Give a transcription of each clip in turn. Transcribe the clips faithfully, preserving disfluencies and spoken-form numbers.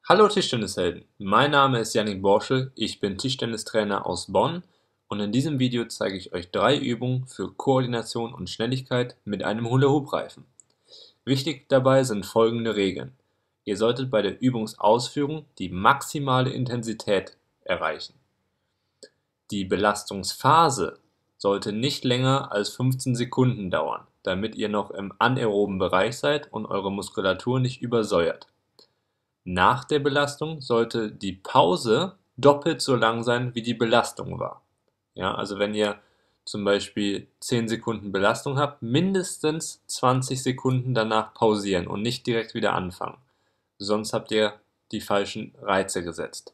Hallo Tischtennishelden, mein Name ist Yannick Borschel, ich bin Tischtennistrainer aus Bonn und in diesem Video zeige ich euch drei Übungen für Koordination und Schnelligkeit mit einem Hula-Hoop-Reifen. Wichtig dabei sind folgende Regeln. Ihr solltet bei der Übungsausführung die maximale Intensität erreichen. Die Belastungsphase sollte nicht länger als fünfzehn Sekunden dauern, damit ihr noch im anaeroben Bereich seid und eure Muskulatur nicht übersäuert. Nach der Belastung sollte die Pause doppelt so lang sein, wie die Belastung war. Ja, also wenn ihr zum Beispiel zehn Sekunden Belastung habt, mindestens zwanzig Sekunden danach pausieren und nicht direkt wieder anfangen. Sonst habt ihr die falschen Reize gesetzt.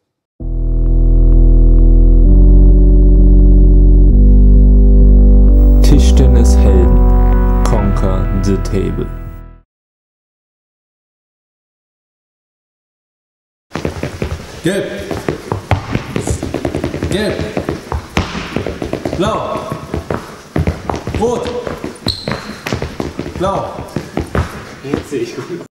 Tischtennishelden, conquer the table. Gelb, gelb, blau, rot, blau. Jetzt sehe ich gut.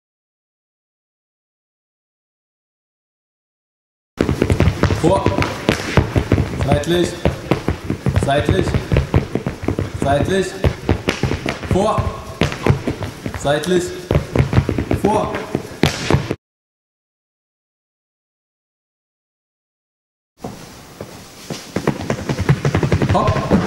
Vor, seitlich, seitlich, seitlich, vor, seitlich, vor. Hopp.